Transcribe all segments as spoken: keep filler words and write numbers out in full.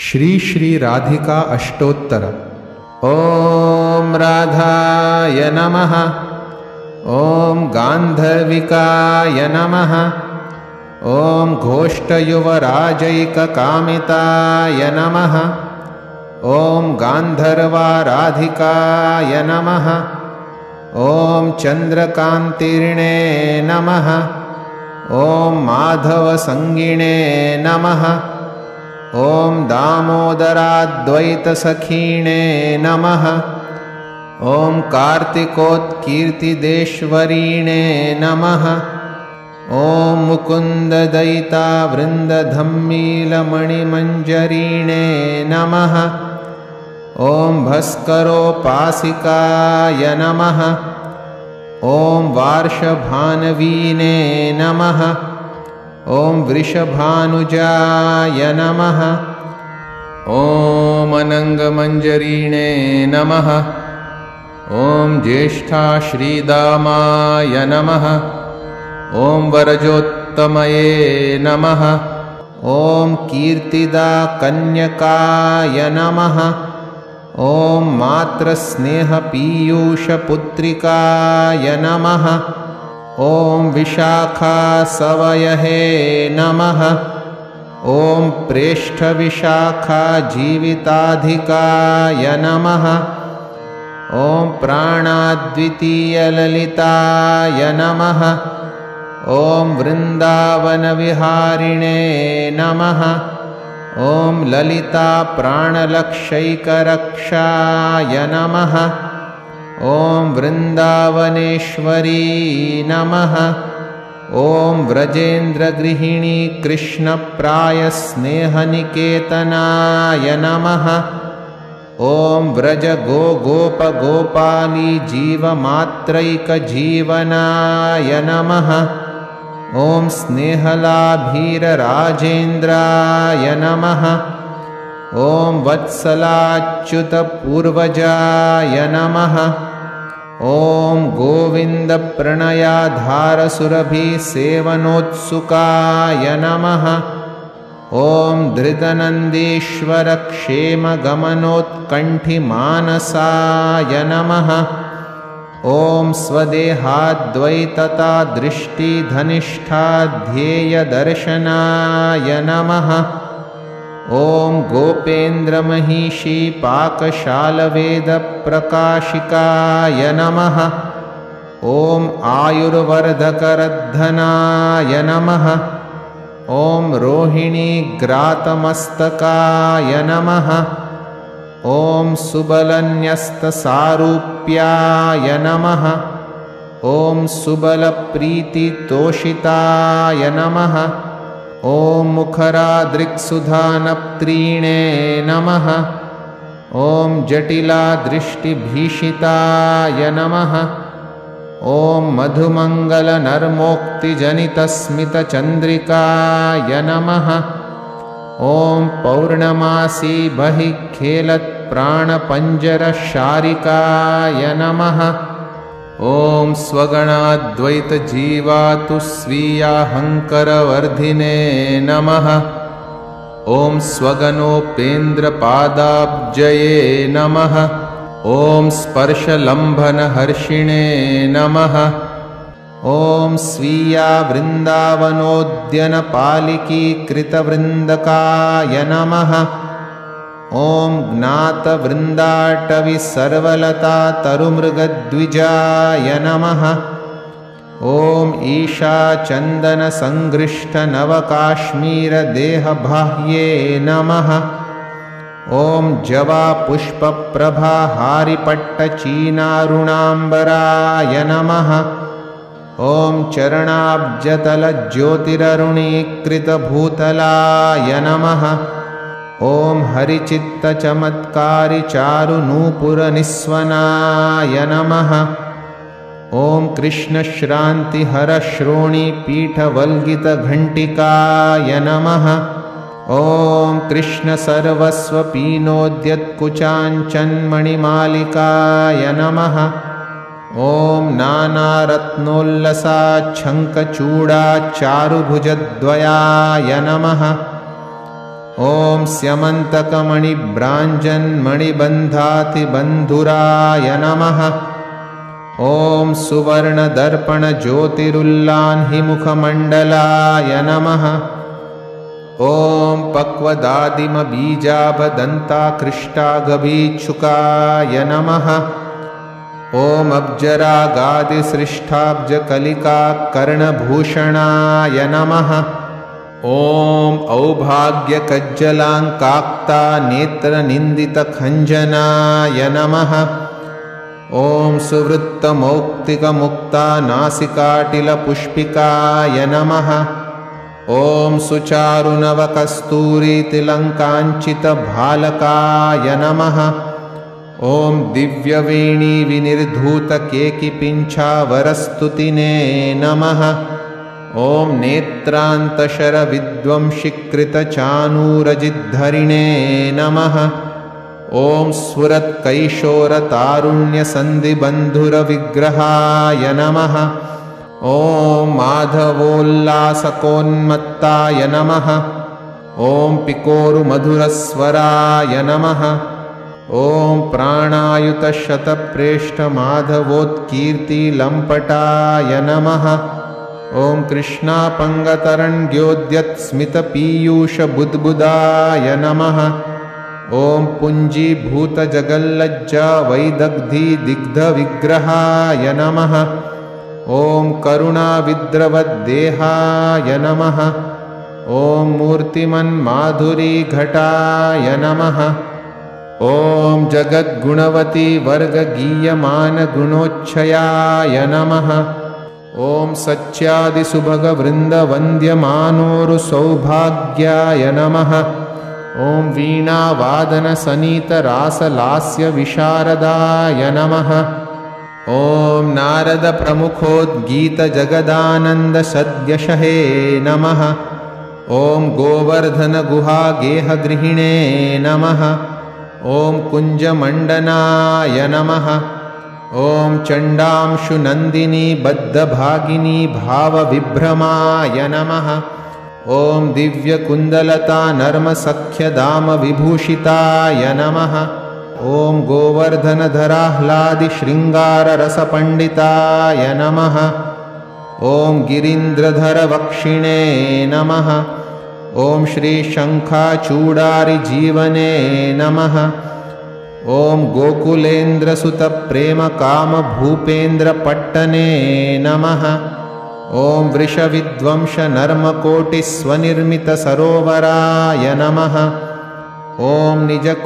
श्री श्री राधिका अष्टोत्तर। ओम राधाय नमः। ओम गांधर्विकाय नमः। ओम घोष्ठयुवराजैककामिताय नमः। ओम गांधर्वाराधिकाय नमः। ओम चंद्रकांतिर्णे नमः। ओम माधवसंगिणे नमः। ओम दामोदराद्वैतसखीणे नमः। ओम कार्तिकोत्कीर्तिदेश्वरीणे नमः। ओम मुकुन्ददयितावृन्दधम्मीलमणिमञ्जरीणे नमः। ओम भस्करोपासिकाय नमः। ओम वार्षभानवीने नमः। ओम वृषभानुजाय नमः। ओम अनंगमंजरीणे नमः। ओम ज्येष्ठाश्रीदामाय नमः। ओम वरजोत्तमये नमः। ओम कीर्तिदा कन्यकाय नमः। ओम मातृस्नेहपीयूषपुत्रिकाय नमः। ओम विशाखासवयहे नमः। ओम प्रेष्ठविशाखाजीविताधिकाय नमः। ओम प्राणाद्वितीयललिताय नमः। ओम वृन्दावनविहारिणे नमः। ओम ललिता प्राणलक्षैकरक्षाय नमः। ओम वृन्दावनेश्वरी नमः। ओम व्रजेन्द्रगृहिणी कृष्णप्रायस्नेहनिकेतनाय नमः। ओम व्रज गो गोप गोपाली जीवमात्रैकजीवनाय नमः। ओम स्नेहलाभीरराजेन्द्राय नमः। ओम वत्सलाच्युतपूर्वजाय नमः। ओम गोविन्दप्रणयाधारसुरभिसेवनोत्सुकाय नमः। ओम धृतनन्दीश्वरक्षेमगमनोत्कण्ठिमानसाय नमः। ओम स्वदेहाद्वैतता दृष्टिधनिष्ठाध्येयदर्शनाय नमः। ओम गोपेन्द्रमहिषी पाकशालवेदप्रकाशिकाय नमः। ओम आयुर्वर्धकरद्धनाय नमः। ओम रोहिणीग्रातमस्तकाय नमः। ओम सुबलन्यस्तसारूप्याय नमः। ओम सुबलप्रीतितोषिताय नमः। ओम मुखरादृक्सुधानप्त्रीणे नमः। ओम जटिलादृष्टिभीषिताय नमः। ओम मधुमङ्गलनर्मोक्तिजनितस्मितचन्द्रिकाय नमः। ओम पौर्णमासी बहिःखेलत्प्राणपञ्जरशारिकाय नमः। ओम स्वगणाद्वैतजीवातुस्वीयाहङ्करवर्धिने नमः। ओम स्वगनोपेन्द्रपादाब्जये नमः। ओम स्पर्शलम्भनहर्षिणे नमः। ओम स्वीया वृन्दावनोद्यनपालिकीकृतवृन्दकाय नमः। ओम ज्ञातवृन्दाटविसर्वलता तरुमृगद्विजाय नमः। ओम ईशाचन्दनसङ्गृष्टनवकाश्मीरदेहबाह्ये नमः। ओम जवापुष्पप्रभाहारिपट्टचीनारुणाम्बराय नमः। ओम चरणाब्जतलज्योतिररुणीकृतभूतलाय नमः। ओम हरिचित्तचमत्कारिचारुनूपुरनिस्वनाय नमः। ओम कृष्णश्रान्तिहरश्रोणीपीठवल्गितघण्टिकाय नमः। ओम कृष्णसर्वस्वपीनोद्यत्कुचाञ्चन्मणिमालिकाय नमः। ओम नानारत्नोल्लसाच्छङ्खचूडाचारुभुजद्वयाय नमः। ॐ स्यमन्तकमणिभ्राञ्जन्मणिबन्धातिबन्धुराय नमः। ॐ सुवर्णदर्पणज्योतिरुल्लाह्निमुखमण्डलाय नमः। ॐ पक्वदादिमबीजाभदन्ताकृष्टागभीच्छुकाय नमः। ॐ अब्जरागादिसृष्टाब्जकलिकाकर्णभूषणाय नमः। ॐ औभाग्यकज्जलाङ्काक्तानेत्रनिन्दितखञ्जनाय नमः। ॐ सुवृत्तमौक्तिकमुक्तानासिकाटिलपुष्पिकाय नमः। ॐ सुचारुनवकस्तूरीतिलङ्काञ्चितभालकाय नमः। ॐ दिव्यवेणीविनिर्धूतकेकिपिञ्छावरस्तुतिने नमः। ॐ नेत्रान्तशरविद्वंशिकृतचानूरजिद्धरिणे नमः। ॐ स्फुरत्कैशोरतारुण्यसन्धिबन्धुरविग्रहाय नमः। ॐ माधवोल्लासकोन्मत्ताय नमः। ॐ पिकोरुमधुरस्वराय नमः। ॐ प्राणायुतशतप्रेष्ठमाधवोत्कीर्तिलम्पटाय नमः। ॐ कृष्णापङ्गतरङ्ग्योद्यत्स्मितपीयूषबुद्बुदाय नमः। ॐ पुञ्जीभूतजगल्लज्जावैदग्धिदिग्धविग्रहाय नमः। ॐ करुणाविद्रवद्देहाय नमः। ॐ मूर्तिमन्माधुरीघटाय नमः। ॐ जगद्गुणवती वर्गगीयमानगुणोच्छयाय नमः। ॐ सच्चादिसुभगवृन्दवन्द्यमानोरुसौभाग्याय नमः। ॐ वीणावादनसनीतरासलास्यविशारदाय नमः। ॐ नारदप्रमुखोद्गीतजगदानन्दसद्यशहे नमः। ॐ गोवर्धनगुहागेहगृहिणे नमः। ॐ कुञ्जमण्डनाय नमः। ॐ चण्डांशुनन्दिनी बद्धभागिनी भावविभ्रमाय नमः। ॐ दिव्यकुन्दलता नर्मसख्यधामविभूषिताय नमः। ॐ गोवर्धनधराह्लादिशृङ्गाररसपण्डिताय नमः। ॐ गिरीन्द्रधरवक्षिणे नमः। ॐ श्रीशङ्खाचूडारिजीवने नमः। ॐ गोकुलेन्द्रसुतप्रेमकामभूपेन्द्रपट्टने नमः। ॐ वृषविद्वंशनर्मकोटिस्वनिर्मितसरोवराय नमः। ॐ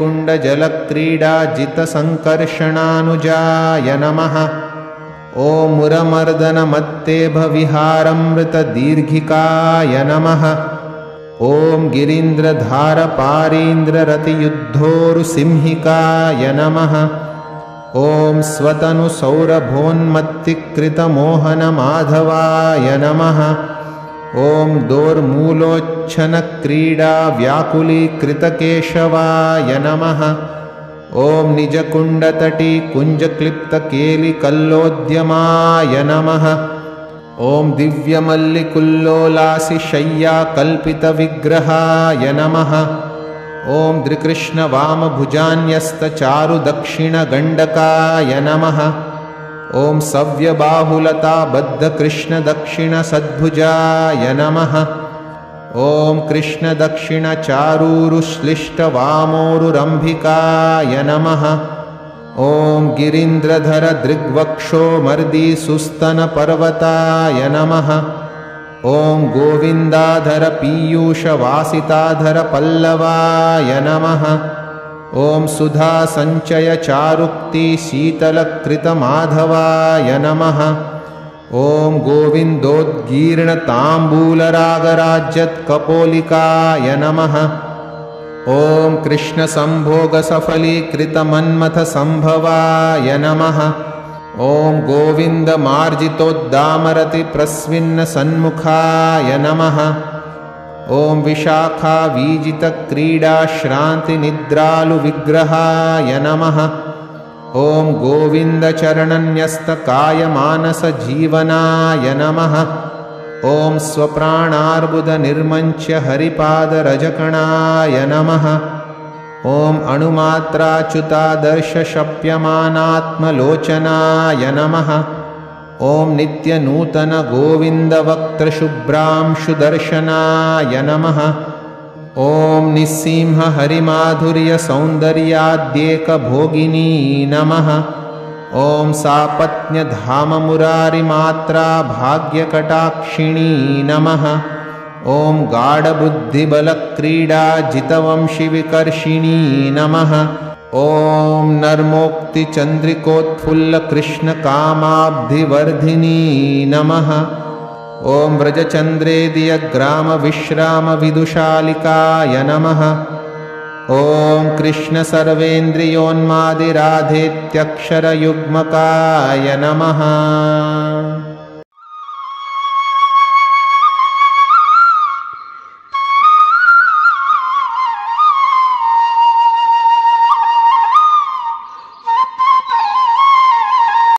निजकुण्डजलक्रीडाजितसङ्कर्षणानुजाय नमः। ॐ मुरमर्दनमत्तेभविहारमृतदीर्घिकाय नमः। ॐ गिरीन्द्रधारपारीन्द्ररतियुद्धोरुसिंहिकाय नमः। ॐ स्वतनुसौरभोन्मत्तिकृतमोहनमाधवाय नमः। ॐ दोर्मूलोच्छनक्रीडाव्याकुलीकृतकेशवाय नमः। ॐ निजकुण्डतटीकुञ्जक्लिप्तकेलिकल्लोद्यमाय नमः। ॐ दिव्यमल्लिकुल्लोलासिशय्याकल्पितविग्रहाय नमः। ॐ दृकृष्णवामभुजान्यस्तचारुदक्षिणगण्डकाय नमः। ॐ सव्यबाहुलताबद्धकृष्णदक्षिणसद्भुजाय नमः। ॐ कृष्णदक्षिणचारूरुश्लिष्टवामोरुरम्भिकाय नमः। ॐ गिरीन्द्रधरदृग्वक्षोमर्दिसुस्तनपर्वताय नमः। ॐ गोविन्दाधरपीयूषवासिताधरपल्लवाय नमः। ॐ सुधासञ्चयचारुक्तिशीतलकृतमाधवाय नमः। ॐ गोविन्दोद्गीर्णताम्बूलरागराज्यत्कपोलिकाय नमः। ॐ कृष्णसम्भोगसफलीकृतमन्मथसम्भवाय नमः। ॐ गोविन्दमार्जितोद्दामरतिप्रस्विन्नसन्मुखाय नमः। ॐ विशाखावीजितक्रीडाश्रान्तिनिद्रालुविग्रहाय नमः। ॐ गोविन्दचरणन्यस्तकायमानसजीवनाय नमः। ॐ स्वप्राणार्बुदनिर्मञ्च्य हरिपादरजकणाय नमः। ॐ अणुमात्राच्युतादर्शशप्यमानात्मलोचनाय नमः। ॐ नित्यनूतनगोविन्दवक्त्रशुभ्रांशुदर्शनाय नमः। ॐ निस्सिंहहरिमाधुर्यसौन्दर्याद्येकभोगिनी नमः। ॐ सापत्न्यधाममुरारिमात्रा भाग्यकटाक्षिणी नमः। ॐ गाढबुद्धिबलक्रीडा जितवंशिविकर्षिणी नमः। ॐ नर्मोक्तिचन्द्रिकोत्फुल्लकृष्णकामाब्धिवर्धिनी नमः। ॐ व्रजचन्द्रेदियग्रामविश्रामविदुशालिकाय नमः। ॐ कृष्णसर्वेन्द्रियोन्मादिराधेत्यक्षरयुग्मकाय नमः।